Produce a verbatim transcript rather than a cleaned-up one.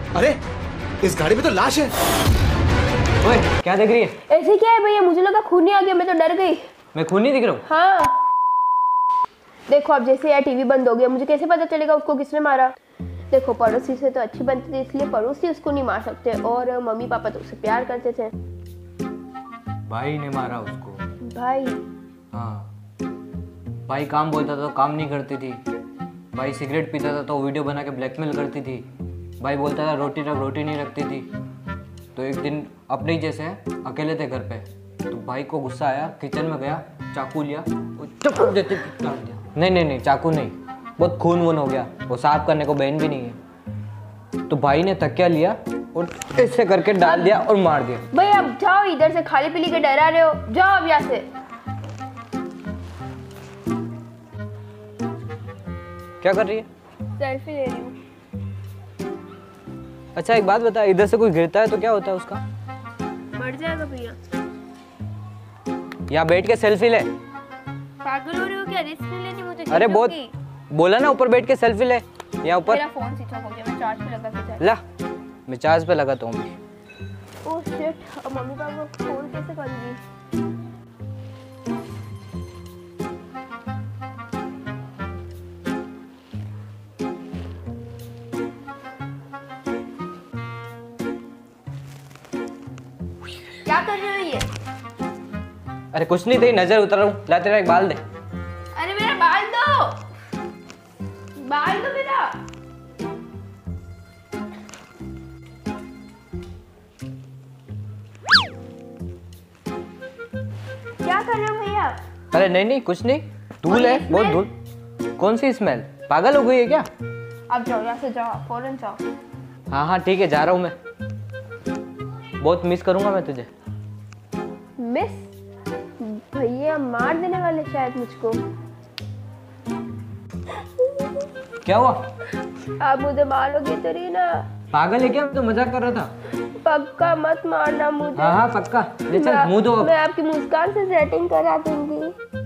अरे इस गाड़ी में तो लाश है। ओए क्या देख रही है? ऐसे क्या है भैया, मुझे लगा खून ही आ गया, मैं तो डर गई। मैं खून नहीं दिख रहा हूँ? हाँ देखो अब जैसे यार टीवी बंद हो गया, मुझे कैसे पता चलेगा उसको किसने मारा। देखो पड़ोसी से तो अच्छी बनती थी, इसलिए पड़ोसी उसको नहीं मार सकते, और मम्मी पापा तो उससे प्यार करते थे। भाई ने मारा उसको। भाई? हाँ, भाई काम बोलता था तो काम नहीं करती थी, भाई सिगरेट पीता था तो वीडियो बना के ब्लैकमेल करती थी, भाई बोलता था रोटी रख रोटी नहीं रखती थी। तो एक दिन अपने ही जैसे अकेले थे घर पे, तो भाई को गुस्सा आया, किचन में गया, चाकू लिया और चप्पू देते काट दिया। नहीं नहीं नहीं चाकू नहीं, बहुत खून वून हो गया, वो साफ करने को बहन भी नहीं है। तो भाई ने तकिया लिया और ऐसे करके डाल दिया और मार दिया। भाई अब जाओ, इधर से खाली पीली के डरा रहे हो, जाओ अब यहाँ से। क्या कर रही है? सेल्फी ले रही हूँ। अच्छा एक बात बता, इधर से कोई गिरता है तो क्या होता है उसका? मर जाएगा भैया। यहाँ बैठ के सेल्फी ले। पागल हो रहे हो क्या? रिस्क नहीं लेनी मुझे। अरे बहुत बोला ना, ऊपर बैठ के सेल्फी ले। यहाँ ऊपर मेरा फोन स्विच ऑफ हो गया, मैं चार्ज पे लगा के जा। ला, मैं चार्ज पे लगाता हूँ। ओह शिट, अब मम्मी पापा को फोन कैसे करूँगी? क्या कर रहे हो ये? अरे कुछ नहीं, तेरी नजर उतर रहा हूँ। ला तेरा एक बाल दे। अरे मेरा बाल दो, बाल दो मेरा। क्या कर रहे हो भैया? अरे नहीं नहीं कुछ नहीं, धूल है बहुत धूल। कौन सी स्मेल? पागल हो गई है क्या? अब जाओ यहाँ से, जाओ फौरन जाओ। हाँ हाँ ठीक है, जा रहा हूँ मैं, बहुत मिस करूंगा मैं तुझे। मिस? भैया मार देने वाले शायद मुझको। क्या हुआ? आप मुझे मारोगे तो नहीं ना? पागल है क्या? मैं तो मजाक कर रहा था। पक्का मत मारना मुझे। हाँ हाँ पक्का। ले चल, मुंह धो। मैं आपकी मुस्कान से सेटिंग करा दूंगी।